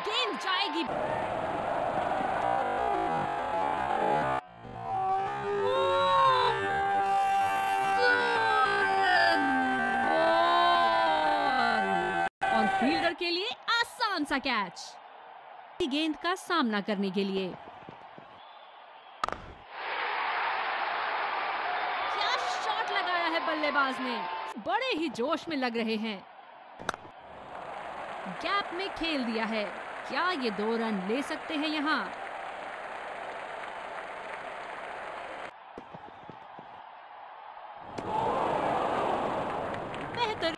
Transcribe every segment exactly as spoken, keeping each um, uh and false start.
गेंद जाएगी। और फील्डर के लिए आसान सा कैच। गेंद का सामना करने के लिए क्या शॉट लगाया है बल्लेबाज ने। बड़े ही जोश में लग रहे हैं। गैप में खेल दिया है। क्या ये दो रन ले सकते हैं यहाँ? बेहतर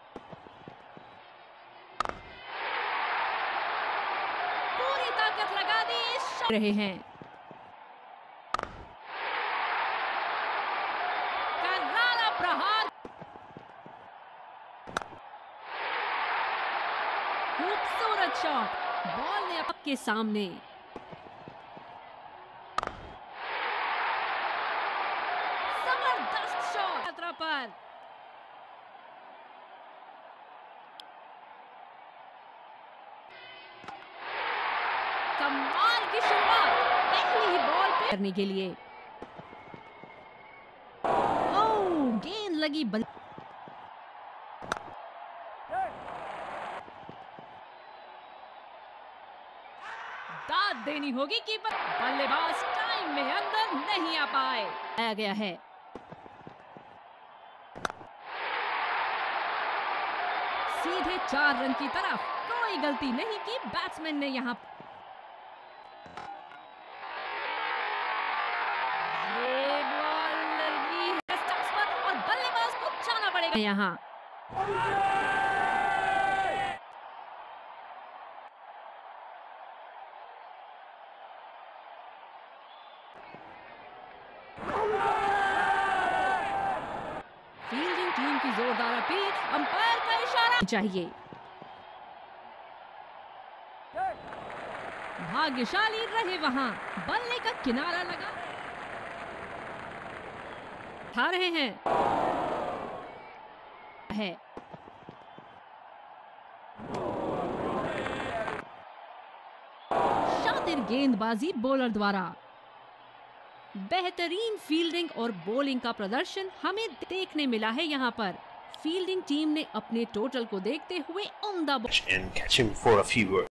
पूरी ताकत लगा दी इस रहे हैं। करारा प्रहार। खूबसूरत शॉट। बॉल ने आपके सामने। जबरदस्त शॉट खतरा पर। कमाल की शुरुआत पहली ही बॉल पे करने के लिए। ओह, गेंद लगी बल दाद देनी होगी कीपर। बल्लेबाज टाइम में अंदर नहीं आ पाए। आया गया है। सीधे चार रन की तरफ। कोई गलती नहीं की बैट्समैन ने यहाँ। ये बॉल लगी है स्टंप्स पर और बल्लेबाज को जाना पड़ेगा यहाँ। फील्डिंग टीम की जोरदार अपील। अंपायर का इशारा चाहिए। भाग्यशाली रहे वहां। बल्ले का किनारा लगा। खा रहे हैं है शातिर गेंदबाजी बॉलर द्वारा। बेहतरीन फील्डिंग और बॉलिंग का प्रदर्शन हमें देखने मिला है यहाँ पर। फील्डिंग टीम ने अपने टोटल को देखते हुए उम्दा